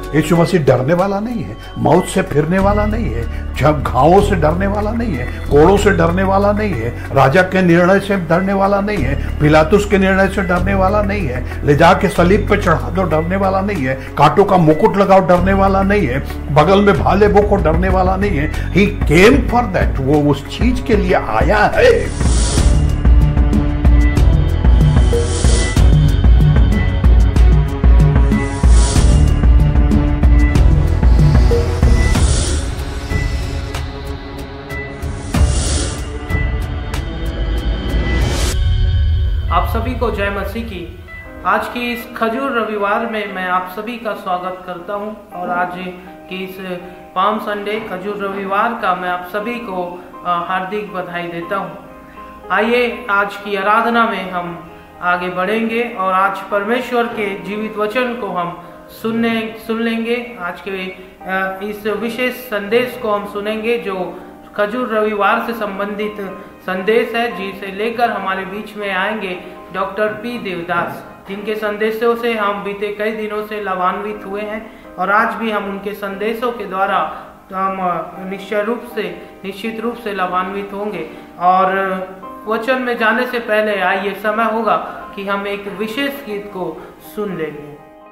यीशु मसीह डरने वाला नहीं है, मौत से फिरने वाला नहीं है, घावों से डरने वाला नहीं है, कोड़ों से डरने वाला नहीं है, राजा के निर्णय से डरने वाला नहीं है, पिलातुस के निर्णय से डरने वाला नहीं है, ले जाके सलीब पे चढ़ा दो डरने वाला नहीं है, कांटों का मुकुट लगाओ डरने वाला नहीं है, बगल में भाले बोको डरने वाला नहीं है। ही केम फॉर दैट, वो उस चीज के लिए आया है। आप सभी को जय मसीह की। आज की इस खजूर रविवार में मैं आप सभी का स्वागत करता हूं और आज की इस पाम संडे खजूर रविवार का मैं आप सभी को हार्दिक बधाई देता हूं। आइए आज की आराधना में हम आगे बढ़ेंगे और आज परमेश्वर के जीवित वचन को हम सुन लेंगे। आज के इस विशेष संदेश को हम सुनेंगे जो खजूर रविवार से संबंधित संदेश है, जिसे लेकर हमारे बीच में आएंगे डॉक्टर पी देवदास, जिनके संदेशों से हम बीते कई दिनों से लाभान्वित हुए हैं और आज भी हम उनके संदेशों के द्वारा हम निश्चित रूप से लाभान्वित होंगे। और वचन में जाने से पहले आइए समय होगा कि हम एक विशेष गीत को सुन लेंगे।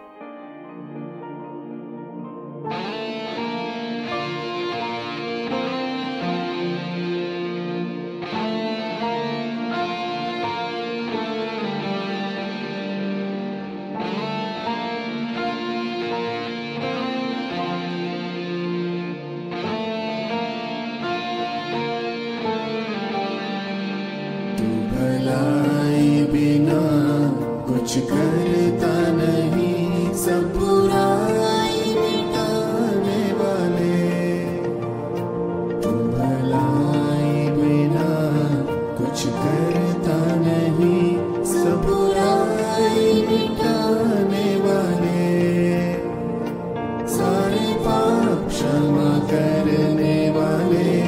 कुछ करता नहीं, सब बुराई मिटाने वाले। तू भलाई बिना कुछ करता नहीं, सब बुराई मिटाने वाले। सारे पाप क्षमा करने वाले,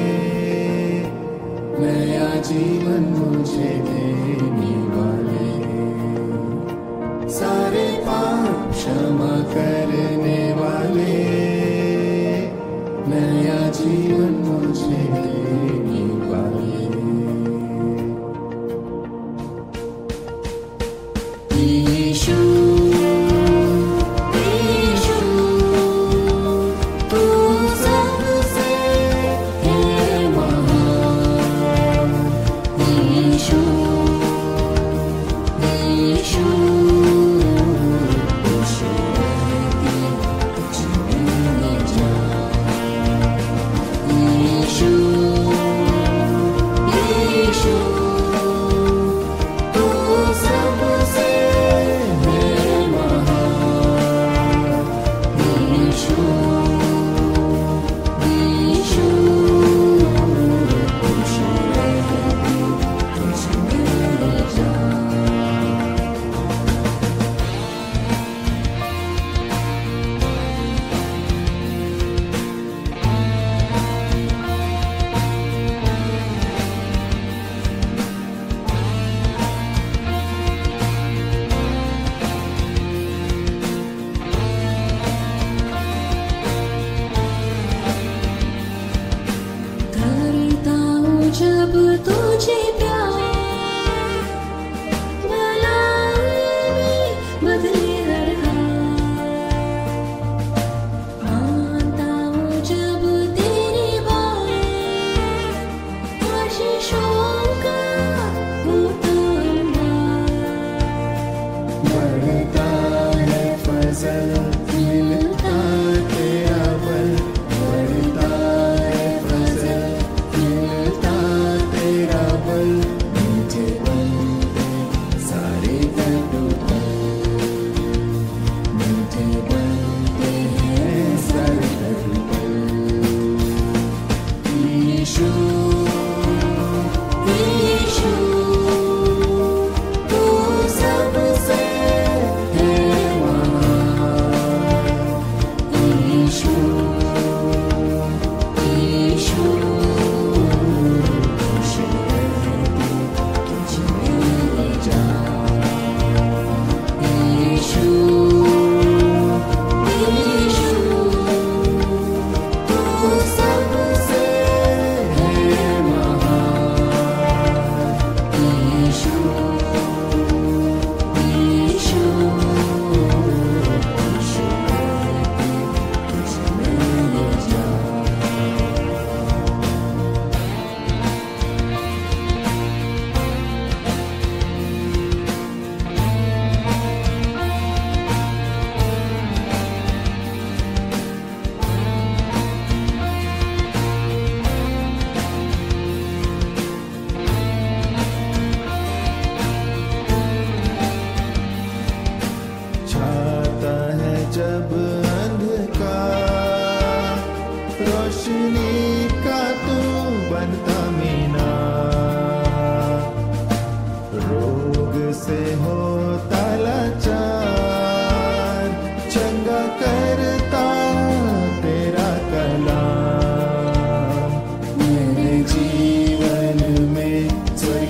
नया जीवन मुझे देने वाले। सारे पाप क्षमा करने वाले, नया जीवन मुझे देने वाले। यीशु यीशु तू सबसे है महान। यीशु यीशु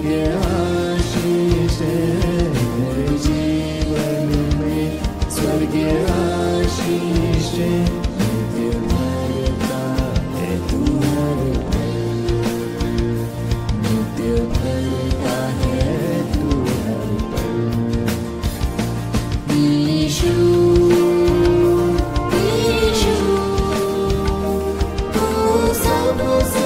आशीष मेरे जीवन में, स्वर्ग आशीष नित्य भरता है तू हर पल, नित्य भरता है तू हर पल। यीशु यीशु तू सबसे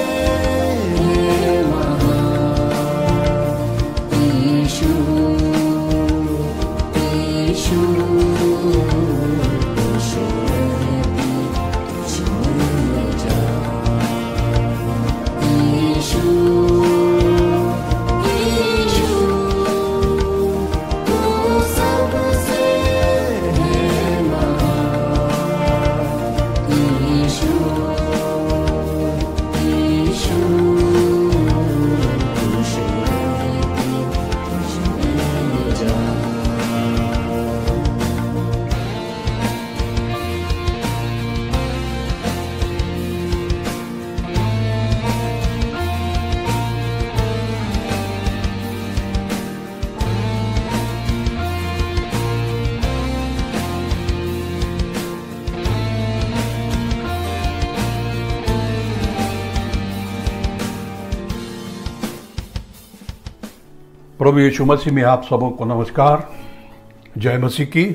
प्रभु यीशु मसीह में आप सबों को नमस्कार। जय मसीह की।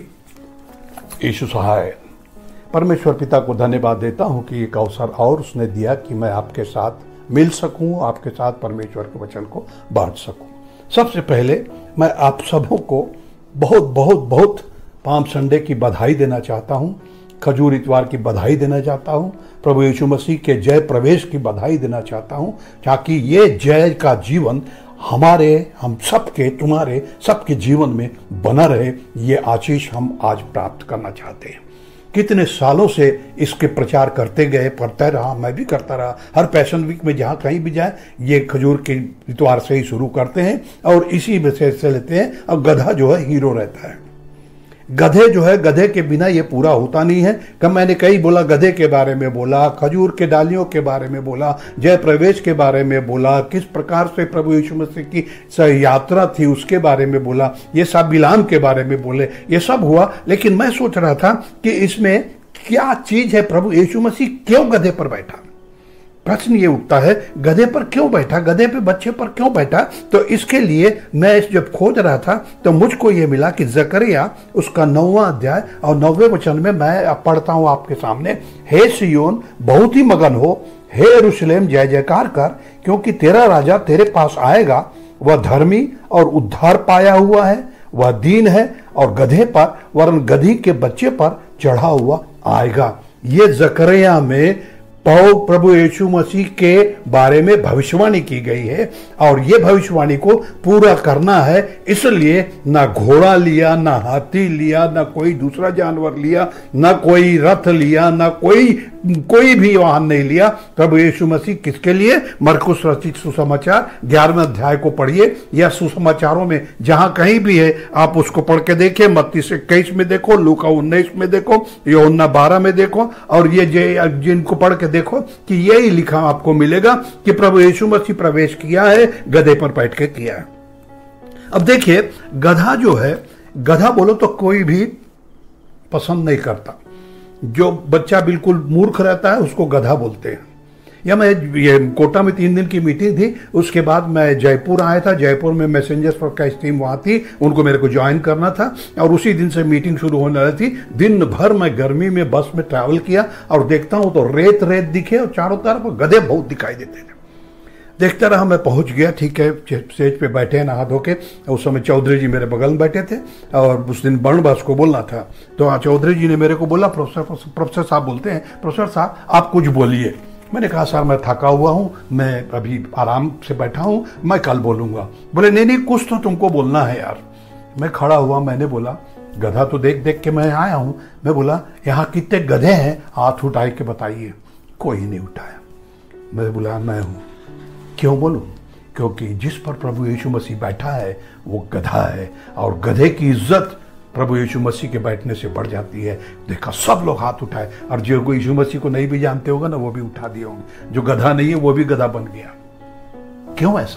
यीशु सहाय। परमेश्वर पिता को धन्यवाद देता हूं कि एक अवसर और उसने दिया कि मैं आपके साथ मिल सकूं, आपके साथ परमेश्वर के वचन को बांट सकूं। सबसे पहले मैं आप सबों को बहुत बहुत बहुत पाम संडे की बधाई देना चाहता हूं, खजूर इतवार की बधाई देना चाहता हूं, प्रभु यीशु मसीह के जय प्रवेश की बधाई देना चाहता हूं, ताकि ये जय का जीवन हमारे, हम सबके, तुम्हारे सबके जीवन में बना रहे। ये आशीष हम आज प्राप्त करना चाहते हैं। कितने सालों से इसके प्रचार करते गए, पढ़ता रहा, मैं भी करता रहा। हर पैशन वीक में जहाँ कहीं भी जाए ये खजूर के इतवार से ही शुरू करते हैं और इसी विषय से लेते हैं। और गधा जो है हीरो रहता है। गधे जो है, गधे के बिना ये पूरा होता नहीं है। कब मैंने कई बोला, गधे के बारे में बोला, खजूर के डालियों के बारे में बोला, जय प्रवेश के बारे में बोला, किस प्रकार से प्रभु यीशु मसीह की यात्रा थी उसके बारे में बोला, ये सब बिलाम के बारे में बोले, ये सब हुआ। लेकिन मैं सोच रहा था कि इसमें क्या चीज है। प्रभु यीशु मसीह क्यों गधे पर बैठा? प्रश्न ये उठता है, गधे पर क्यों बैठा, गधे पे बच्चे पर क्यों बैठा? तो इसके लिए मैं जब खोज रहा था तो मुझको ये मिला कि जकरिया उसका 9वां अध्याय और 9वें वचन में मैं पढ़ता हूं आपके सामने। हे सियोन बहुत ही मगन हो, हे यरूशलेम जय जयकार कर, क्योंकि तेरा राजा तेरे पास आएगा। वह धर्मी और उद्धार पाया हुआ है, वह दीन है और गधे पर वरन गधी के बच्चे पर चढ़ा हुआ आएगा। ये जकरिया में प्रभु यीशु मसीह के बारे में भविष्यवाणी की गई है और ये भविष्यवाणी को पूरा करना है। इसलिए ना घोड़ा लिया, ना हाथी लिया, ना कोई दूसरा जानवर लिया, ना कोई रथ लिया, ना कोई भी वाहन नहीं लिया। प्रभु यीशु मसीह किसके लिए? मरकुस रचित सुसमाचार 11वें अध्याय को पढ़िए, या सुसमाचारों में जहां कहीं भी है आप उसको पढ़ के देखिए। मत्ती 21 में देखो, लूका 19 में देखो, यूहन्ना 12 में देखो, और ये जिनको पढ़ के देखो कि यही लिखा आपको मिलेगा कि प्रभु यीशु मसीह प्रवेश किया है, गधे पर बैठ के किया है। अब देखिए, गधा जो है, गधा बोलो तो कोई भी पसंद नहीं करता। जो बच्चा बिल्कुल मूर्ख रहता है उसको गधा बोलते हैं। या मैं ये कोटा में 3 दिन की मीटिंग थी, उसके बाद मैं जयपुर आया था। जयपुर में मैसेंजर्स फॉर क्राइस्ट टीम वहाँ थी, उनको मेरे को ज्वाइन करना था और उसी दिन से मीटिंग शुरू होने वाली थी। दिन भर मैं गर्मी में बस में ट्रैवल किया और देखता हूँ तो रेत रेत दिखे और चारों तरफ गधे बहुत दिखाई देते थे। देखता रहा, मैं पहुंच गया। ठीक है, स्टेज पे बैठे हैं नहा धो के। उस समय चौधरी जी मेरे बगल में बैठे थे और उस दिन बर्नबास को बोलना था। तो चौधरी जी ने मेरे को बोला, प्रोफेसर साहब बोलते हैं, प्रोफेसर साहब आप कुछ बोलिए। मैंने कहा सर मैं थका हुआ हूँ, मैं अभी आराम से बैठा हूँ, मैं कल बोलूँगा। बोले नहीं कुछ तो तुमको बोलना है यार। मैं खड़ा हुआ, मैंने बोला गधा तो देख देख के मैं आया हूँ। मैं बोला यहाँ कितने गधे हैं, हाथ उठाए के बताइए। कोई नहीं उठाया। मैं बोला मैं हूँ। क्यों बोलूँ? क्योंकि जिस पर प्रभु यीशु मसीह बैठा है वो गधा है और गधे की इज्जत प्रभु यीशु मसीह के बैठने से बढ़ जाती है। देखा सब लोग हाथ उठाए और जो कोई यीशु मसीह को नहीं भी जानते होगा ना वो भी उठा दिए होंगे। जो गधा नहीं है वो भी गधा बन गया। क्यों ऐसा?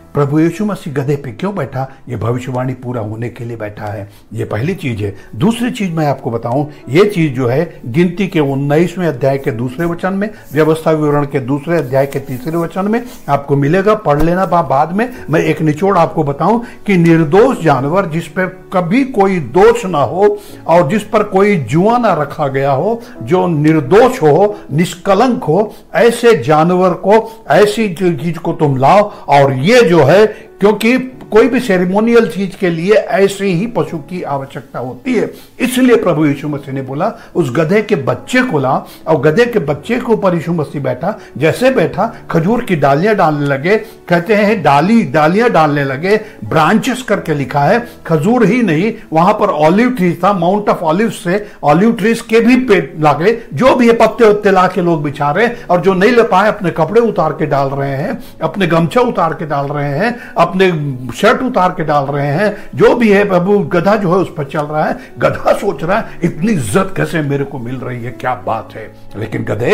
प्रभु यीशु मसीह गधे पे क्यों बैठा? ये भविष्यवाणी पूरा होने के लिए बैठा है। ये पहली चीज है। दूसरी चीज मैं आपको बताऊं, ये चीज जो है गिनती के 19वें अध्याय के 2 वचन में, व्यवस्था विवरण के 2 अध्याय के 3 वचन में आपको मिलेगा। पढ़ लेना बाद में। मैं एक निचोड़ आपको बताऊं कि निर्दोष जानवर जिस पर कभी कोई दोष ना हो और जिस पर कोई जुआ ना रखा गया हो, जो निर्दोष हो, निष्कलंक हो, ऐसे जानवर को, ऐसी चीज को तुम लाओ। और ये जो है, क्योंकि कोई भी सेरेमोनियल चीज के लिए ऐसे ही पशु की आवश्यकता होती है, इसलिए प्रभु यीशु मसीह ने बोला उस गधे के बच्चे को ला। और गधे के बच्चे के ऊपर यीशु मसीह बैठा। जैसे बैठा, खजूर की डालियां डालने लगे। कहते हैं डालियां डालने लगे, ब्रांचेस करके लिखा है। खजूर ही नहीं, वहां पर ऑलिव ट्री था, माउंट ऑफ ऑलिव से ऑलिव ट्रीज के भी पेड़ लगे। जो भी है पत्ते उत्ते ला के लोग बिछा रहे, और जो नहीं ले पाए अपने कपड़े उतार के डाल रहे हैं, अपने गमछा उतार के डाल रहे हैं, अपने शर्ट उतार के डाल रहे हैं। जो भी है, प्रभु गधा जो है उस पर चल रहा है। गधा सोच रहा है इतनी इज्जत कैसे मेरे को मिल रही है, क्या बात है। लेकिन गधे,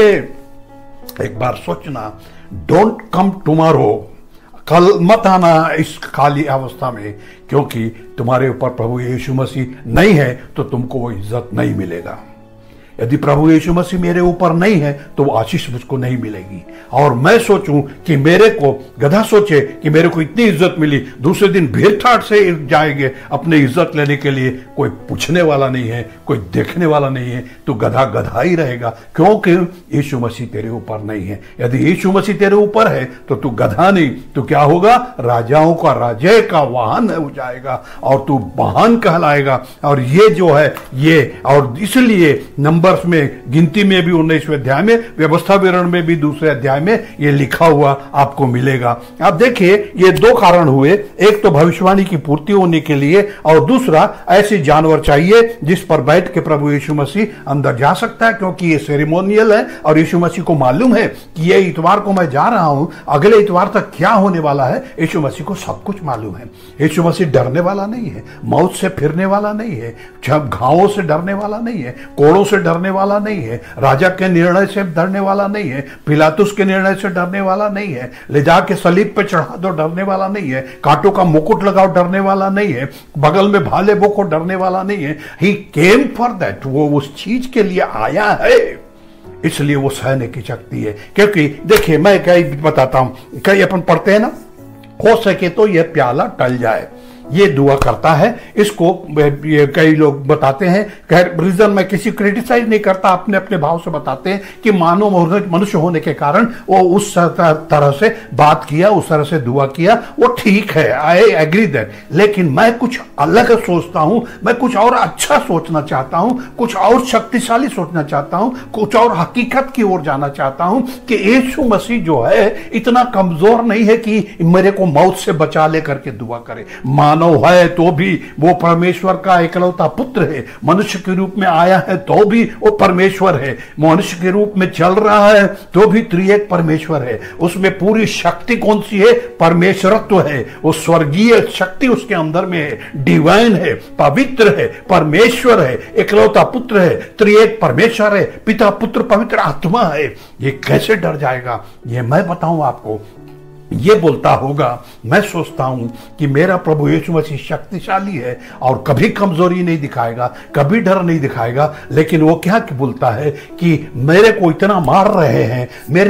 एक बार सोचना, डोंट कम टुमारो, कल मत आना इस खाली अवस्था में, क्योंकि तुम्हारे ऊपर प्रभु यीशु मसीह नहीं है तो तुमको वो इज्जत नहीं मिलेगा। यदि प्रभु यीशु मसीह मेरे ऊपर नहीं है तो वो आशीष मुझको नहीं मिलेगी। और मैं सोचूं कि मेरे को, गधा सोचे कि मेरे को इतनी इज्जत मिली, दूसरे दिन भीड़ ठाठ से जाएंगे अपने इज्जत लेने के लिए, कोई पूछने वाला नहीं है, कोई देखने वाला नहीं है, तो गधा गधा ही रहेगा, क्योंकि यीशु मसीह तेरे ऊपर नहीं है। यदि यीशु मसीह तेरे ऊपर है तो तू गधा नहीं, तो क्या होगा? राजाओं का राजे का वाहन हो जाएगा और तू वाहन कहलाएगा। और ये जो है ये, और इसलिए नंबर में, गिनती में भी 19वें अध्याय में, व्यवस्था विवरण में भी 2 अध्याय में ये लिखा हुआ आपको मिलेगा। आप देखिए, ये 2 कारण हुए। एक तो भविष्यवाणी की पूर्ति होने के लिए, और दूसरा ऐसे जानवर चाहिए जिस पर बैठ के प्रभु यीशु मसीह अंदर जा सकता है, क्योंकि ये सेरेमोनियल है। और यीशु मसीह को मालूम है कि ये इतवार को मैं जा रहा हूं, अगले इतवार तक क्या होने वाला है। यीशु मसीह को सब कुछ मालूम है। यीशु मसीह डरने वाला नहीं है, मौत से फिरने वाला नहीं है, घावों से डरने वाला नहीं है, कोड़ों से डरने वाला नहीं है, राजा के निर्णय से डरने वाला नहीं है, पिलातुस के निर्णय से डरने वाला नहीं है, ले जाके सलीब पे चढ़ा दो डरने वाला नहीं है, कांटों का मुकुट लगाओ डरने वाला नहीं है, बगल में भाले बोको डरने वाला नहीं है। ही केम फॉर दैट, वो उस चीज के लिए आया है, इसलिए वो सहने की शक्ति है। क्योंकि देखिए, मैं कई बताता हूं, कई अपन पढ़ते हैं ना, हो सके तो यह प्याला टल जाए, ये दुआ करता है। इसको ये कई लोग बताते हैं, रीजन मैं किसी क्रिटिसाइज नहीं करता, अपने अपने भाव से बताते हैं कि मानव मनुष्य होने के कारण वो उस तरह से बात किया, उस तरह से दुआ किया, वो ठीक है, आई एग्री दैट। लेकिन मैं कुछ अलग सोचता हूं, मैं कुछ और अच्छा सोचना चाहता हूं, कुछ और शक्तिशाली सोचना चाहता हूं, कुछ और हकीकत की ओर जाना चाहता हूं कि यीशु मसीह जो है इतना कमजोर नहीं है कि मेरे को मौत से बचा ले करके दुआ करे। मानव है तो भी वो परमेश्वर का इकलौता पुत्र है, मनुष्य के रूप में आया है तो भी वो परमेश्वर है, मनुष्य के रूप में चल रहा है तो भी त्रिएक परमेश्वर है। उसमें पूरी शक्ति कौन सी है? परमेश्वरत्व है, वो स्वर्गीय शक्ति उसके अंदर में है, डिवाइन है, पवित्र है, परमेश्वर है, इकलौता पुत्र है, त्रिएक परमेश्वर है, पिता पुत्र पवित्र आत्मा है। ये कैसे डर जाएगा? ये मैं बताऊं आपको। ये बोलता होगा, मैं सोचता हूं कि मेरा प्रभु यीशु मसीह शक्तिशाली है और कभी कमजोरी नहीं दिखाएगा, कभी डर नहीं दिखाएगा। लेकिन वो क्या बोलता है कि मेरे को इतना मार रहे हैं, मेरे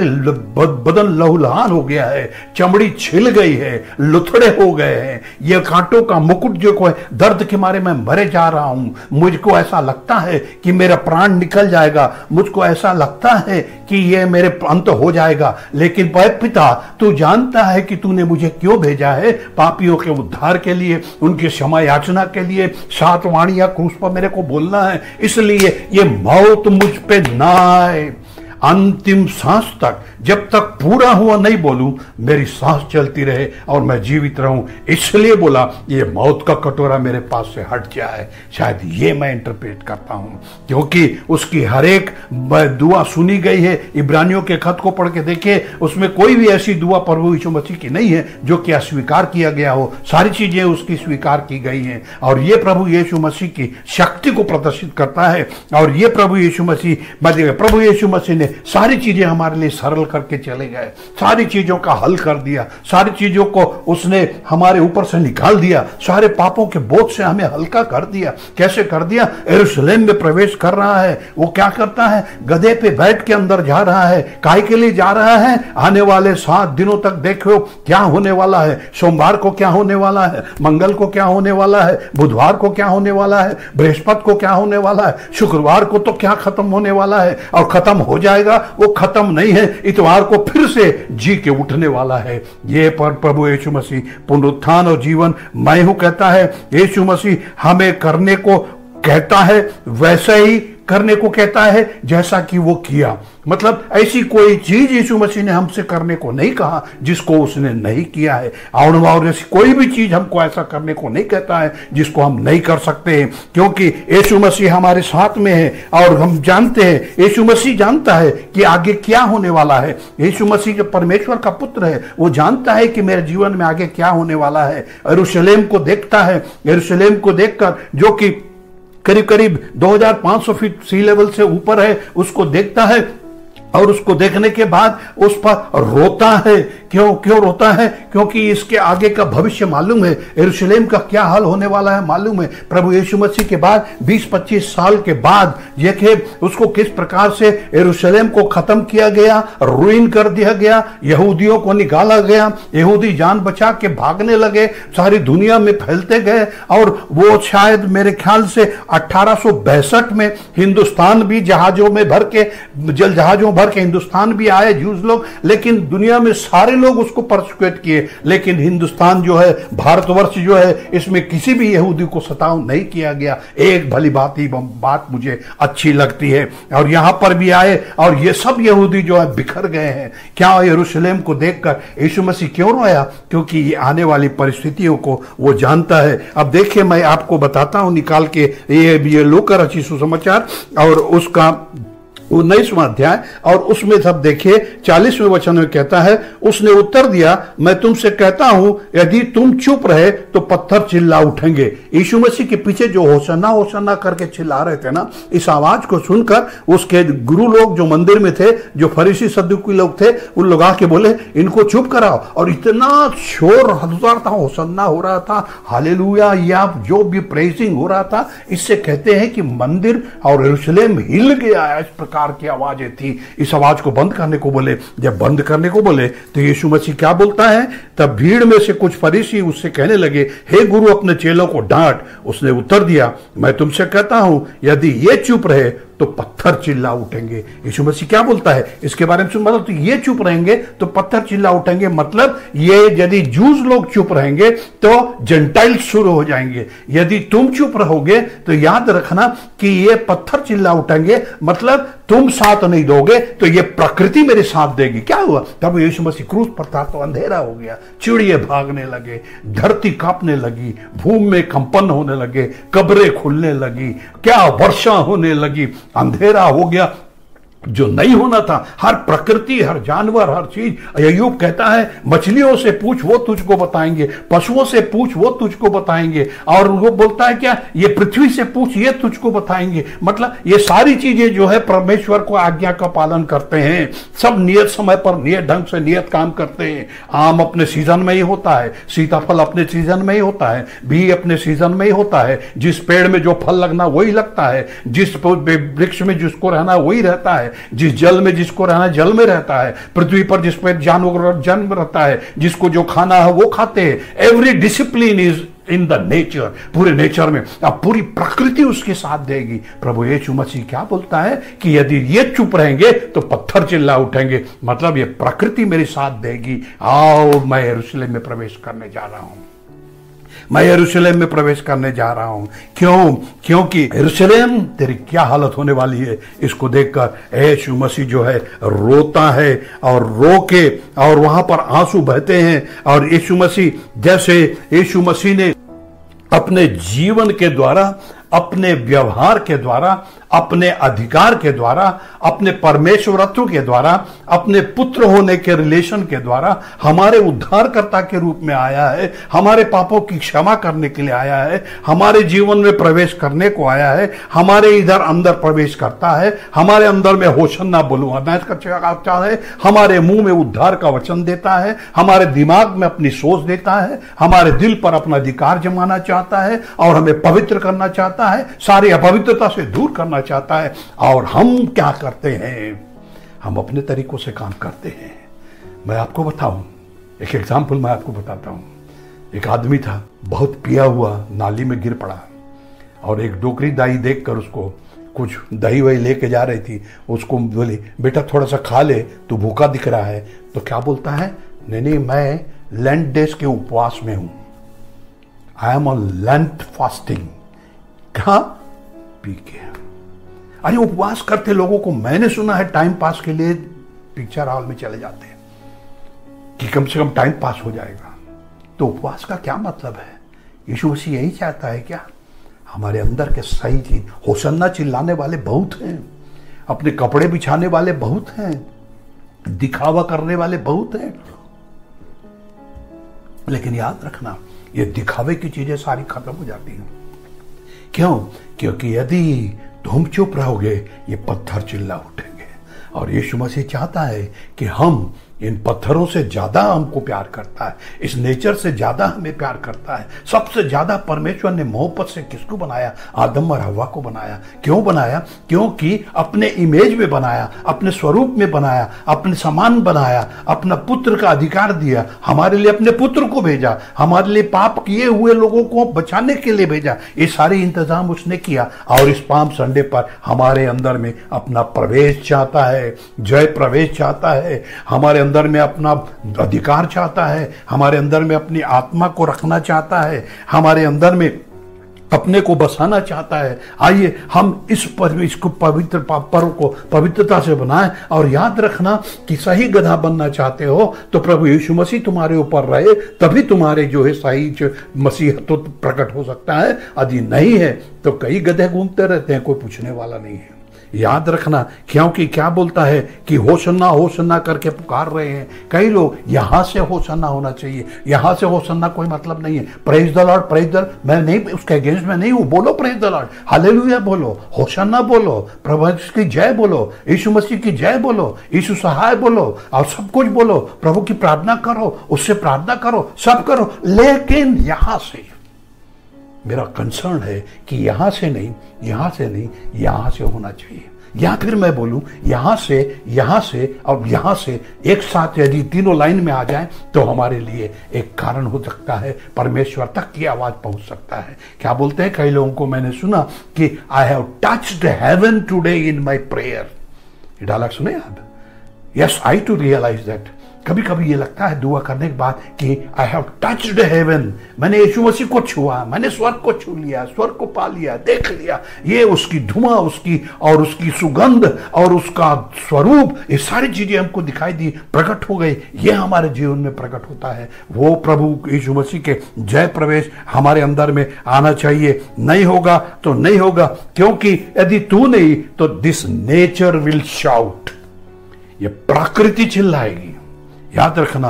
बदन लहूलुहान हो गया है, चमड़ी छिल गई है, लुथड़े हो गए हैं, ये कांटों का मुकुट जो को है, दर्द के मारे मैं मरे जा रहा हूं, मुझको ऐसा लगता है कि मेरा प्राण निकल जाएगा, मुझको ऐसा लगता है कि ये मेरे अंत हो जाएगा। लेकिन पिता, तू जानता है कि तूने मुझे क्यों भेजा है, पापियों के उद्धार के लिए, उनकी क्षमा याचना के लिए, 7 वाणियां क्रूस पर मेरे को बोलना है। इसलिए ये मौत मुझ पे ना आए, अंतिम सांस तक, जब तक पूरा हुआ नहीं बोलूं, मेरी सांस चलती रहे और मैं जीवित रहूं। इसलिए बोला ये मौत का कटोरा मेरे पास से हट जाए। शायद ये मैं इंटरप्रेट करता हूं, क्योंकि उसकी हर एक दुआ सुनी गई है। इब्रानियों के खत को पढ़ के देखिए, उसमें कोई भी ऐसी दुआ प्रभु यीशु मसीह की नहीं है जो कि अस्वीकार किया गया हो, सारी चीजें उसकी स्वीकार की गई हैं। और ये प्रभु यीशु मसीह की शक्ति को प्रदर्शित करता है। और ये प्रभु यीशु मसीह ने ने सारी चीजें हमारे लिए सरल करके चले गए, सारी चीजों का हल कर दिया, सारी चीजों को उसने हमारे ऊपर से निकाल दिया, सारे पापों के बोझ से हमें हल्का कर दिया। कैसे कर दिया? यरूशलेम में प्रवेश कर रहा है। वो क्या करता है? गधे पे बैठ के अंदर जा रहा है। काय के लिए जा रहा है? आने वाले 7 दिनों तक देखो क्या होने वाला है। सोमवार को क्या होने वाला है, मंगल को क्या होने वाला है, बुधवार को क्या होने वाला है, बृहस्पति को क्या होने वाला है, शुक्रवार को तो क्या खत्म होने वाला है, और खत्म हो जाएगा। वो खत्म नहीं है, इतवार को फिर से जी के उठने वाला है। ये पर प्रभु यीशु मसीह पुनरुत्थान और जीवन मैं हूं कहता है। यीशु मसीह हमें करने को कहता है, वैसा ही करने को कहता है जैसा कि वो किया। मतलब ऐसी कोई चीज यीशु मसीह ने हमसे करने को नहीं कहा जिसको उसने नहीं किया है, और ऐसी कोई भी चीज हमको ऐसा करने को नहीं कहता है जिसको हम नहीं कर सकते हैं, क्योंकि यीशु मसीह हमारे साथ में है। और हम जानते हैं, यीशु मसीह जानता है कि आगे क्या होने वाला है। यीशु मसीह जो परमेश्वर का पुत्र है, वो जानता है कि मेरे जीवन में आगे क्या होने वाला है। यरूशलेम को देखता है, यरूशलेम को देखकर, जो कि करीब करीब 2500 फीट सी लेवल से ऊपर है, उसको देखता है और उसको देखने के बाद उस पर रोता है। क्यों रोता है? क्योंकि इसके आगे का भविष्य मालूम है, यरूशलेम का क्या हाल होने वाला है मालूम है। प्रभु यीशु मसीह के बाद 20-25 साल के बाद देखे उसको किस प्रकार से यरूशलेम को खत्म किया गया, रुइन कर दिया गया, यहूदियों को निकाला गया, यहूदी जान बचा के भागने लगे, सारी दुनिया में फैलते गए। और वो शायद मेरे ख्याल से 1862 में हिंदुस्तान भी जहाजों में भर के, जल जहाजों भर के हिंदुस्तान भी आए जूस लोग, लेकिन दुनिया में सारे लोग उसको परसिक्यूट किए। लेकिन हिंदुस्तान जो है, भारतवर्ष जो है, इसमें किसी भी यहूदी को सताव नहीं किया गया। एक भली बात मुझे अच्छी लगती है, और यहां पर भी आए और ये सब यहूदी जो है बिखर गए हैं। क्या यरूशलेम को देखकर यीशु मसीह क्यों रोया? क्योंकि ये आने वाली परिस्थितियों को वो जानता है। अब देखिए, मैं आपको बताता हूं निकाल के ये लूका रचित सुसमाचार और उसका 19वां अध्याय, और उसमें सब देखिए 40वें वचन में कहता है, उसने उत्तर दिया, मैं तुमसे कहता हूं यदि तुम चुप रहे तो पत्थर चिल्ला उठेंगे। यीशु मसीह के पीछे जो होसन्ना होसन्ना करके चिल्ला रहे थे ना, इस आवाज को सुनकर उसके गुरु लोग जो मंदिर में थे, जो फरीसी सद्दुकी लोग थे, उन लोग आके बोले इनको चुप कराओ। और इतना शोर हजूर था, होसन्ना हो रहा था, हालेलुया या जो भी प्रेजिंग हो रहा था। इससे कहते हैं कि मंदिर और यरूशलेम हिल गया। इस प्रकार की आवाजें थी। इस आवाज को बंद करने को बोले। जब बंद करने को बोले तो यीशु मसीह क्या बोलता है? तब भीड़ में से कुछ फरीसी उससे कहने लगे, हे गुरु, अपने चेलों को डांट। उसने उत्तर दिया, मैं तुमसे कहता हूं यदि ये चुप रहे तो पत्थर चिल्ला उठेंगे। यीशु मसीह क्या बोलता है इसके बारे में? सुन, मतलब तो ये चुप रहेंगे तो पत्थर चिल्ला उठेंगे। मतलब ये यदि जूस लोग चुप रहेंगे तो जेंटाइल शुरू हो जाएंगे। यदि तुम चुप रहोगे तो याद रखना कि ये पत्थर चिल्ला उठेंगे। मतलब तुम साथ नहीं दोगे तो ये प्रकृति मेरे साथ देगी। क्या हुआ? तब यीशु मसीह क्रूस पर था तो अंधेरा हो गया, चिड़िए भागने लगे, धरती कांपने लगी, भूमि में कंपन होने लगे, कब्रें खुलने लगी, क्या वर्षा होने लगी, अंधेरा हो गया जो नहीं होना था। हर प्रकृति, हर जानवर, हर चीज। अय्यूब कहता है, मछलियों से पूछ वो तुझको बताएंगे, पशुओं से पूछ वो तुझको बताएंगे, और वो बोलता है क्या, ये पृथ्वी से पूछ ये तुझको बताएंगे। मतलब ये सारी चीजें जो है परमेश्वर को आज्ञा का पालन करते हैं। सब नियत समय पर नियत ढंग से नियत काम करते हैं। आम अपने सीजन में ही होता है, सीताफल अपने सीजन में ही होता है, भी अपने सीजन में ही होता है। जिस पेड़ में जो फल लगना वही लगता है, जिस वृक्ष में जिसको रहना वही रहता है, जिस जल में जिसको रहना जल में रहता है, पृथ्वी पर जिस पर जानवर जन्म रहता है, जिसको जो खाना है वो खाते हैं। Every discipline is in the nature, पूरे नेचर में। अब पूरी प्रकृति उसके साथ देगी। प्रभु यीशु मसीह क्या बोलता है कि यदि ये चुप रहेंगे तो पत्थर चिल्ला उठेंगे। मतलब ये प्रकृति मेरे साथ देगी। आओ, मैं यरूशलेम में प्रवेश करने जा रहा हूं, मैं यरूशलेम में प्रवेश करने जा रहा हूं। क्यों? क्योंकि यरूशलेम तेरी क्या हालत होने वाली है, इसको देखकर यीशु मसीह जो है रोता है, और रो के और वहां पर आंसू बहते हैं। और यीशु मसीह, जैसे यीशु मसीह ने अपने जीवन के द्वारा, अपने व्यवहार के द्वारा, अपने अधिकार के द्वारा, अपने परमेश्वरत्व के द्वारा अपने पुत्र होने के रिलेशन के द्वारा हमारे उद्धारकर्ता के रूप में आया है, हमारे पापों की क्षमा करने के लिए आया है, हमारे जीवन में प्रवेश करने को आया है, हमारे इधर अंदर प्रवेश करता है, हमारे अंदर में होशन्ना बुलवाना चाहता है, हमारे मुंह में उद्धार का वचन देता है, हमारे दिमाग में अपनी सोच देता है, हमारे दिल पर अपना अधिकार जमाना चाहता है और हमें पवित्र करना चाहता है, सारी अपवित्रता से दूर करना चाहता है। और हम क्या करते हैं? हम अपने तरीकों से काम करते हैं। मैं आपको बताऊं, एक एग्जाम्पल मैं आपको बताता हूं। एक आदमी था, बहुत पिया हुआ, नाली में गिर पड़ा और एक डोकरी दाई देखकर उसको कुछ दही वही लेके जा रही थी, उसको बोली, बेटा थोड़ा सा खा ले, तू भूखा दिख रहा है। तो क्या बोलता है? नहीं, मैं लेंट डेज के उपवास में हूं, I am on Lent fasting. कहा? पी के। अरे उपवास करते लोगों को मैंने सुना है टाइम पास के लिए पिक्चर हॉल में चले जाते हैं कि कम से कम टाइम पास हो जाएगा। तो उपवास का क्या मतलब है? यीशु मसीह यही चाहता है क्या? हमारे अंदर के सही चीज, होसन्ना चिल्लाने वाले बहुत हैं, अपने कपड़े बिछाने वाले बहुत हैं, दिखावा करने वाले बहुत हैं, लेकिन याद रखना ये दिखावे की चीजें सारी खत्म हो जाती हैं। क्यों? क्योंकि यदि तुम चुप रहोगे ये पत्थर चिल्ला उठेंगे। और यीशु मसीह चाहता है कि हम इन पत्थरों से ज्यादा हमको प्यार करता है, इस नेचर से ज्यादा हमें प्यार करता है। सबसे ज्यादा परमेश्वर ने मोहब्बत से किसको बनाया? आदम और हव्वा को बनाया। क्यों बनाया? क्योंकि अपने इमेज में बनाया, अपने स्वरूप में बनाया, अपने समान बनाया, अपना पुत्र का अधिकार दिया, हमारे लिए अपने पुत्र को भेजा, हमारे लिए पाप किए हुए लोगों को बचाने के लिए भेजा। ये सारे इंतजाम उसने किया और इस पाम संडे पर हमारे अंदर में अपना प्रवेश चाहता है, जय प्रवेश चाहता है, हमारे अंदर में अपना अधिकार चाहता है, हमारे अंदर में अपनी आत्मा को रखना चाहता है, हमारे अंदर में अपने को बसाना चाहता है। आइए हम इसको पवित्र पर्व को पवित्रता से बनाएं। और याद रखना कि सही गधा बनना चाहते हो तो प्रभु यीशु मसीह तुम्हारे ऊपर रहे, तभी तुम्हारे जो है सही मसीहत्व प्रकट हो सकता है। यदि नहीं है तो कई गधे घूमते रहते हैं, कोई पूछने वाला नहीं है। याद रखना, क्योंकि क्या बोलता है कि होशन्ना होशन्ना करके पुकार रहे हैं। कई लोग यहां से होशन्ना होना चाहिए, यहां से होशन्ना कोई मतलब नहीं है। Praise the Lord, praise the, मैं नहीं उसके अगेंस्ट में नहीं हूं, बोलो प्रेज द लॉर्ड, हालेलुया बोलो, होशन्ना बोलो, प्रभु की जय बोलो, यीशु मसीह की जय बोलो, यीशु सहाय बोलो और सब कुछ बोलो, प्रभु की प्रार्थना करो, उससे प्रार्थना करो, सब करो। लेकिन यहां से मेरा कंसर्न है कि यहां से नहीं, यहां से नहीं, यहां से होना चाहिए। या फिर मैं बोलूं यहां से और यहां से एक साथ यदि तीनों लाइन में आ जाएं तो हमारे लिए एक कारण हो सकता है, परमेश्वर तक की आवाज पहुंच सकता है। क्या बोलते हैं कई लोगों को मैंने सुना कि I have touched heaven today in my prayer. ये डायलॉग सुने आप? Yes, I too realize that. कभी कभी ये लगता है दुआ करने के बाद कि आई हैव टच्ड हेवन, मैंने यीशु मसीह को छुआ, मैंने स्वर्ग को छू लिया, स्वर्ग को पा लिया, देख लिया। ये उसकी धुआं, उसकी सुगंध और उसका स्वरूप, ये सारी चीजें हमको दिखाई दी, प्रकट हो गई। ये हमारे जीवन में प्रकट होता है। वो प्रभु यीशु मसीह के जय प्रवेश हमारे अंदर में आना चाहिए। नहीं होगा तो नहीं होगा, क्योंकि यदि तू नहीं तो दिस नेचर विल शाउट, ये प्रकृति चिल्लाएगी। याद रखना,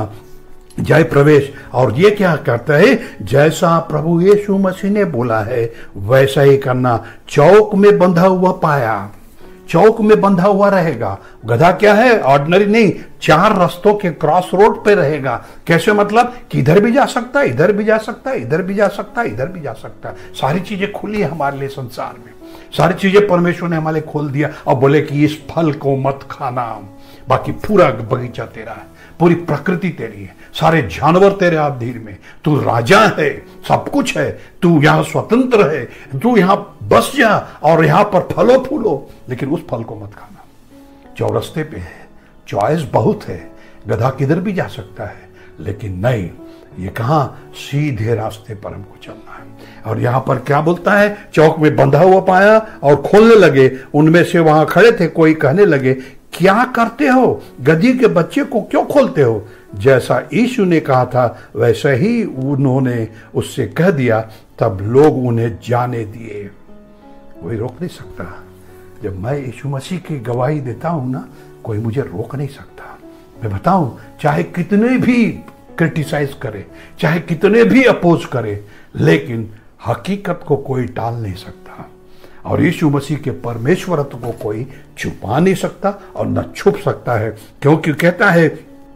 जय प्रवेश। और ये क्या करता है? जैसा प्रभु यीशु मसीह ने बोला है वैसा ही करना। चौक में बंधा हुआ पाया, चौक में बंधा हुआ रहेगा। गधा क्या है? ऑर्डिनरी नहीं, 4 रास्तों के क्रॉस रोड पे रहेगा। कैसे मतलब कि इधर भी जा सकता है, इधर भी जा सकता है, इधर भी जा सकता है, इधर भी जा सकता है। सारी चीजें खुली है हमारे लिए संसार में, सारी चीजें परमेश्वर ने हमारे खोल दिया और बोले कि इस फल को मत खाना, बाकी पूरा बगीचा तेरा है, पूरी प्रकृति तेरी है, सारे जानवर तेरे अधीन में, तू राजा है, सब कुछ है, तू यहां स्वतंत्र है, तू यहां बस जा और यहां पर फलो फूलो, लेकिन उस फल को मत खाना। चौरस्ते पे है, चॉइस बहुत है, गधा किधर भी जा सकता है, लेकिन नहीं, ये कहां? सीधे रास्ते पर हमको चलना है। और यहां पर क्या बोलता है? चौक में बंधा हुआ पाया और खोलने लगे। उनमें से वहां खड़े थे कोई कहने लगे, क्या करते हो? गधी के बच्चे को क्यों खोलते हो? जैसा यीशु ने कहा था वैसा ही उन्होंने उससे कह दिया। तब लोग उन्हें जाने दिए। कोई रोक नहीं सकता। जब मैं यीशु मसीह की गवाही देता हूं ना, कोई मुझे रोक नहीं सकता। मैं बताऊं, चाहे कितने भी क्रिटिसाइज करे, चाहे कितने भी अपोज करे, लेकिन हकीकत को कोई टाल नहीं सकता। और यीशु मसीह के परमेश्वरत्व को कोई छुपा नहीं सकता और न छुप सकता है, क्योंकि कहता है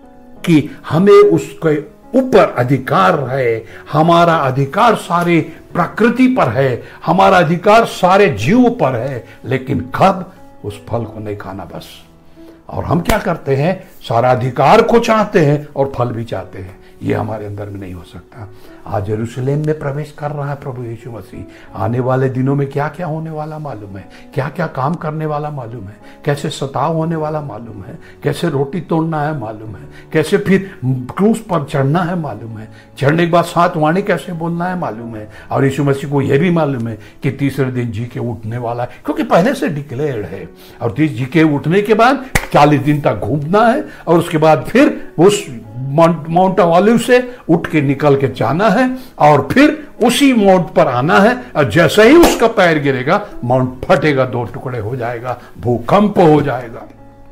कि हमें उसके ऊपर अधिकार है। हमारा अधिकार सारे प्रकृति पर है, हमारा अधिकार सारे जीव पर है, लेकिन कब? उस फल को नहीं खाना बस। और हम क्या करते हैं? सारा अधिकार को चाहते हैं और फल भी चाहते हैं। ये हमारे अंदर में नहीं हो सकता। आज यरूशलेम में प्रवेश कर रहा है प्रभु यीशु मसीह। आने वाले दिनों में क्या क्या होने वाला मालूम है, क्या क्या काम करने वाला मालूम है, कैसे सताव होने वाला मालूम है, कैसे रोटी तोड़ना है मालूम है, कैसे फिर क्रूस पर चढ़ना है मालूम है, चढ़ने के बाद 7 वाणी कैसे बोलना है मालूम है। और यीशु मसीह को यह भी मालूम है कि तीसरे दिन जी के उठने वाला है, क्योंकि पहले से डिक्लेयर्ड है। और जी के उठने के बाद 40 दिन तक घूमना है और उसके बाद फिर उस माउंट ऑलिव से उठ के निकल के जाना है और फिर उसी माउंट पर आना है। और जैसे ही उसका पैर गिरेगा, माउंट फटेगा, 2 टुकड़े हो जाएगा, भूकंप हो जाएगा।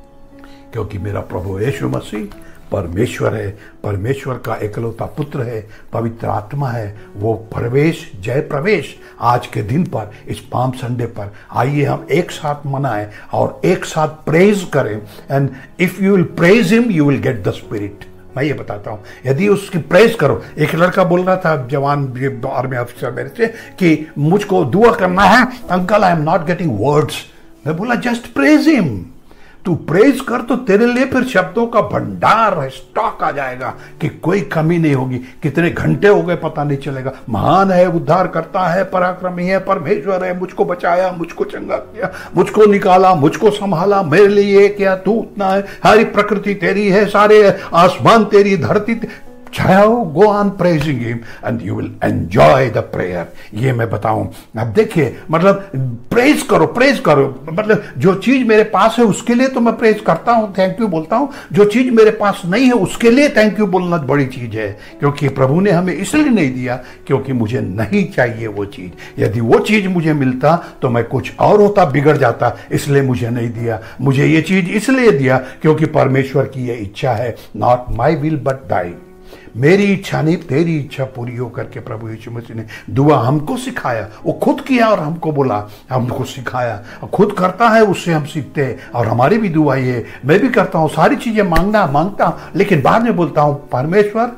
क्योंकि मेरा प्रभु यीशु मसीह परमेश्वर है, परमेश्वर का एकलौता पुत्र है, पवित्र आत्मा है। वो प्रवेश, जय प्रवेश आज के दिन पर, इस पाम संडे पर आइए हम एक साथ मनाएं और एक साथ प्रेज करें। And if you will praise him, you will get the spirit. मैं ये बताता हूं, यदि उसकी प्रेज करो। एक लड़का बोल रहा था, जवान आर्मी ऑफिसर मेरे से, कि मुझको दुआ करना है uncle, I am not getting words. मैं बोला जस्ट प्रेज हिम। तू प्रेज कर तो तेरे लिए फिर शब्दों का भंडार है, स्टॉक आ जाएगा कि कोई कमी नहीं होगी। कितने घंटे हो गए पता नहीं चलेगा। महान है, उद्धार करता है, पराक्रमी है, परमेश्वर है, मुझको बचाया, मुझको चंगा किया, मुझको निकाला, मुझको संभाला, मेरे लिए क्या तू उतना है, सारी प्रकृति तेरी है, सारे आसमान तेरी, धरती जाओ, go on praising him and you will enjoy the prayer. ये मैं बताऊं। अब देखिए, मतलब प्रेज करो, प्रेज करो। मतलब जो चीज मेरे पास है उसके लिए तो मैं प्रेज करता हूं, थैंक यू बोलता हूं। जो चीज मेरे पास नहीं है उसके लिए थैंक यू बोलना बड़ी चीज है, क्योंकि प्रभु ने हमें इसलिए नहीं दिया क्योंकि मुझे नहीं चाहिए वो चीज। यदि वो चीज मुझे मिलता तो मैं कुछ और होता, बिगड़ जाता, इसलिए मुझे नहीं दिया। मुझे ये चीज इसलिए दिया क्योंकि परमेश्वर की ये इच्छा है, not my will but thy. मेरी इच्छा नहीं, तेरी इच्छा पूरी हो करके प्रभु यीशु मसीह ने दुआ हमको सिखाया। वो खुद किया और हमको बोला, हमको सिखाया। खुद करता है, उससे हम सीखते हैं। और हमारी भी दुआ ये, मैं भी करता हूं, सारी चीजें मांगता हूं, लेकिन बाद में बोलता हूं परमेश्वर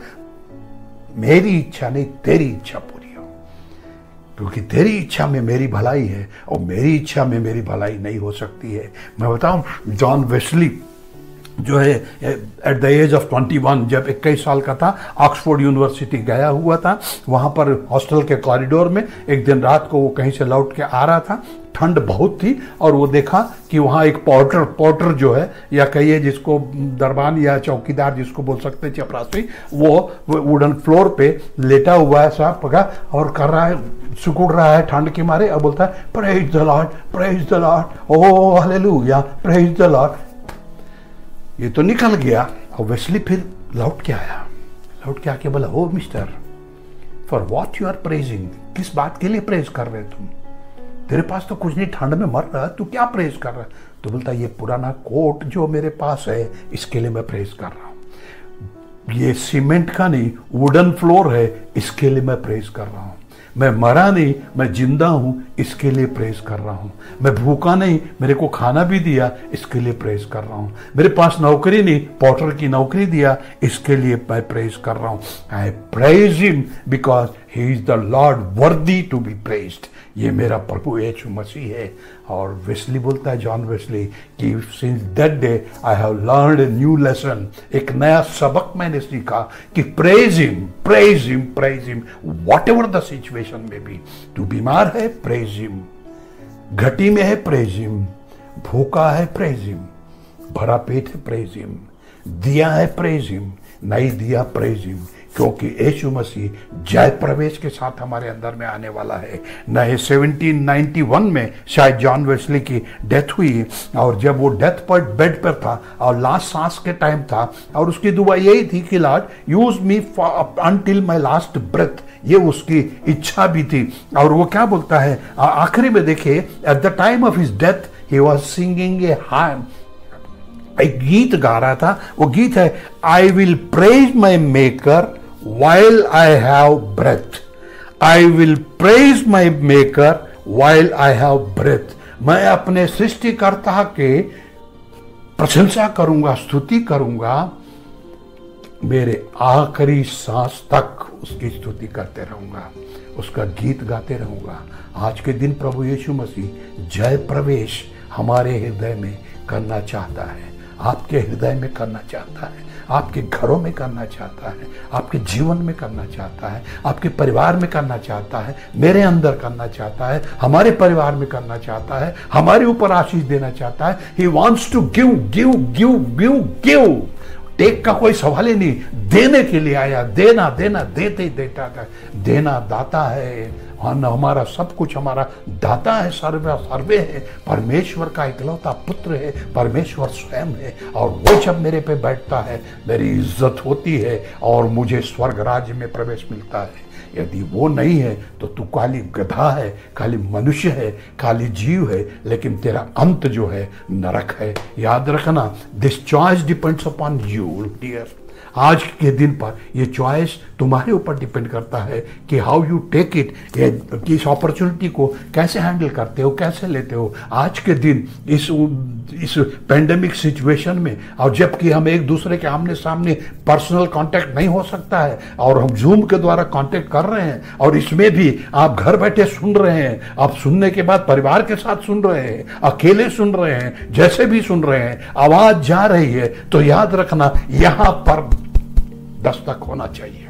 मेरी इच्छा नहीं, तेरी इच्छा पूरी हो, क्योंकि तेरी इच्छा में मेरी भलाई है और मेरी इच्छा में मेरी भलाई नहीं हो सकती है। मैं बताऊं, जॉन वेस्ली जो है एट द एज ऑफ 21, जब 21 साल का था, ऑक्सफोर्ड यूनिवर्सिटी गया हुआ था। वहां पर हॉस्टल के कॉरिडोर में एक दिन रात को वो कहीं से लौट के आ रहा था, ठंड बहुत थी, और वो देखा कि वहां एक पोर्टर जो है, या कहिए जिसको दरबान या चौकीदार जिसको बोल सकते हैं, चपरासी, वो वुडन फ्लोर पे लेटा हुआ है, साहब पका और कर रहा है, सिकुड़ रहा है ठंड के मारे, और बोलता है praise the Lord, praise the Lord, oh hallelujah, praise the Lord. ये तो निकल गया। और वेस्ली फिर लौट के आया, लौट के आके बोला, oh mister, for what you are praising, किस बात के लिए प्रेज कर रहे तुम? तेरे पास तो कुछ नहीं, ठंड में मर रहा है, तू क्या प्रेज कर रहा है? तो बोलता, ये पुराना कोट जो मेरे पास है, इसके लिए मैं प्रेज कर रहा हूं। ये सीमेंट का नहीं, वुडन फ्लोर है, इसके लिए मैं प्रेज कर रहा हूं। मैं मरा नहीं, मैं जिंदा हूं, इसके लिए प्रेज कर रहा हूं। मैं भूखा नहीं, मेरे को खाना भी दिया, इसके लिए प्रेज कर रहा हूं। मेरे पास नौकरी नहीं, पोर्टर की नौकरी दिया, इसके लिए मैं प्रेज कर रहा हूं। I praise him because he is the Lord worthy to be praised. ये मेरा प्रभु यीशु मसीह है। और वेस्ली बोलता है, जॉन वेस्ली, कि since that day I have learned a new lesson, एक नया सबक मैंने सीखा कि praise him, praise him, praise him, whatever the situation में बी। तू बीमार है, प्रेज हिम, घटी में है, प्रेज हिम, भूखा है, प्रेज हिम, भरा पेट है, प्रेज हिम, दिया है, प्रेज हिम, नहीं दिया, प्रेज हिम, क्योंकि यीशु मसीह जय प्रवेश के साथ हमारे अंदर में आने वाला है। नए 1791 में शायद जॉन वेस्ली की डेथ हुई, और जब वो डेथ पर बेड पर था और लास्ट सांस के टाइम था, और उसकी दुआ यही थी कि Lord use me until my last breath. ये उसकी इच्छा भी थी। और वो क्या बोलता है आखिरी में, देखिए, at the time of his death he was singing a एक गीत गा रहा था, वो गीत है I will praise my maker while I have breath. I will praise my maker while I have breath. मैं अपने सृष्टिकर्ता के प्रशंसा करूंगा, स्तुति करूंगा, मेरे आखिरी सांस तक उसकी स्तुति करते रहूंगा, उसका गीत गाते रहूंगा। आज के दिन प्रभु यीशु मसीह जय प्रवेश हमारे हृदय में करना चाहता है, आपके हृदय में करना चाहता है, आपके घरों में करना चाहता है, आपके जीवन में करना चाहता है, आपके परिवार में करना चाहता है, मेरे अंदर करना चाहता है, हमारे परिवार में करना चाहता है, हमारे ऊपर आशीष देना चाहता है। He wants to give, give, give, give, give। Take का कोई सवाल ही नहीं, देने के लिए आया, देना देना देते ही देता है। देना दाता है, हमारा सब कुछ हमारा दाता है, सर्वे है, परमेश्वर का इकलौता पुत्र है, परमेश्वर स्वयं है। और वो जब मेरे पे बैठता है मेरी इज्जत होती है और मुझे स्वर्ग राज्य में प्रवेश मिलता है। यदि वो नहीं है तो तू खाली गधा है, खाली मनुष्य है, खाली जीव है, लेकिन तेरा अंत जो है नरक है। याद रखना, this choice depends upon you dear. आज के दिन पर ये चॉइस तुम्हारे ऊपर डिपेंड करता है कि हाउ यू टेक इट, कि इस अपॉर्चुनिटी को कैसे हैंडल करते हो, कैसे लेते हो। आज के दिन इस पेंडेमिक सिचुएशन में, और जबकि हम एक दूसरे के आमने सामने पर्सनल कांटेक्ट नहीं हो सकता है और हम जूम के द्वारा कांटेक्ट कर रहे हैं, और इसमें भी आप घर बैठे सुन रहे हैं, आप सुनने के बाद परिवार के साथ सुन रहे हैं, अकेले सुन रहे हैं, जैसे भी सुन रहे हैं, आवाज जा रही है, तो याद रखना यहां पर दस्तक होना चाहिए।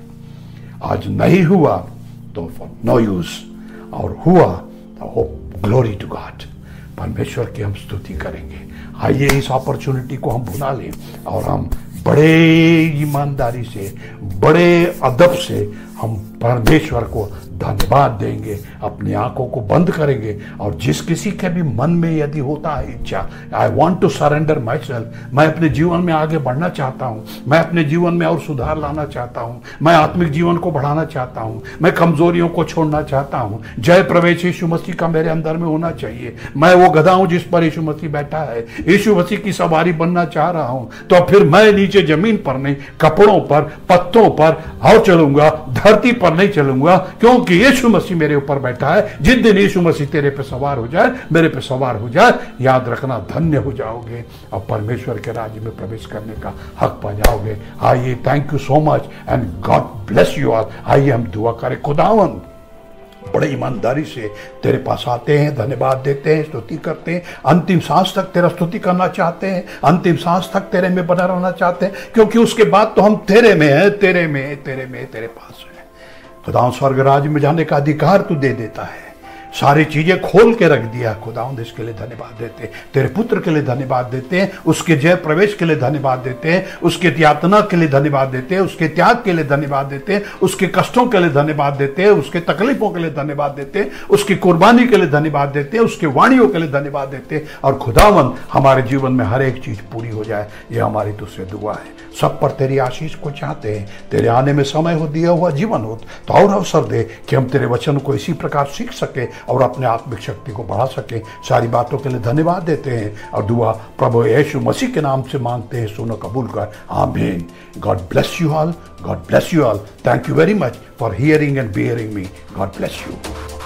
आज नहीं हुआ तो फॉर नो यूज, और हुआ तो ग्लोरी टू गॉड, परमेश्वर की हम स्तुति करेंगे। आइए इस अपॉर्चुनिटी को हम भुला लें और हम बड़े ईमानदारी से, बड़े अदब से हम परमेश्वर को धन्यवाद देंगे, अपनी आंखों को बंद करेंगे। और जिस किसी के भी मन में यदि होता है इच्छा, I want to surrender myself, मैं अपने जीवन में आगे बढ़ना चाहता हूँ, मैं अपने जीवन में और सुधार लाना चाहता हूँ, मैं आत्मिक जीवन को बढ़ाना चाहता हूँ, मैं कमजोरियों को छोड़ना चाहता हूँ, जय प्रवेश यीशु मसीह का मेरे अंदर में होना चाहिए, मैं वो गधा हूँ जिस पर यीशु मसीह बैठा है, यीशु मसीह की सवारी बनना चाह रहा हूँ, तो फिर मैं नीचे जमीन पर नहीं, कपड़ों पर, पत्तों पर और चलूंगा, धरती पर नहीं चलूंगा, क्योंकि यीशु मसीह मेरे ऊपर बैठा है। जिस दिन यीशु मसीह तेरे पे सवार हो जाए, मेरे पे सवार हो जाए, याद रखना धन्य हो जाओगे और परमेश्वर के राज्य में प्रवेश करने का हक पा जाओगे। आइए, thank you so much and God bless you all. आइए हम दुआ करें। खुदावन, बड़े ईमानदारी से तेरे पास आते हैं, धन्यवाद देते हैं, स्तुति करते हैं, अंतिम सांस तक तेरा स्तुति करना चाहते हैं, अंतिम सांस तक तेरे में बना रहना चाहते हैं, क्योंकि उसके बाद तो हम तेरे में हैं, तेरे में, तेरे में, तेरे पास है। खुदा स्वर्ग राज्य में जाने का अधिकार तू दे देता है, सारी चीजें खोल के रख दिया। खुदावंद इसके लिए धन्यवाद देते हैं, तेरे पुत्र के लिए धन्यवाद देते हैं, उसके जय प्रवेश के लिए धन्यवाद देते हैं, उसके यातना के लिए धन्यवाद देते हैं, उसके त्याग के लिए धन्यवाद देते हैं, उसके कष्टों के लिए धन्यवाद देते हैं, उसके तकलीफों के लिए धन्यवाद देते हैं, उसकी कुर्बानी के लिए धन्यवाद देते हैं, उसके वाणियों के लिए धन्यवाद देते हैं। और खुदावंद हमारे जीवन में हर एक चीज पूरी हो जाए, ये हमारी तुझसे दुआ है। सब पर तेरी आशीष को चाहते हैं, तेरे आने में समय हो, दिया हुआ जीवन हो, तो और अवसर दे कि हम तेरे वचन को इसी प्रकार सीख सके और अपने आत्मिक शक्ति को बढ़ा सके। सारी बातों के लिए धन्यवाद देते हैं और दुआ प्रभु यीशु मसीह के नाम से मांगते हैं, सुनो कबूल कर, आमीन। God bless you all, God bless you all. Thank you very much for hearing and bearing me. God bless you.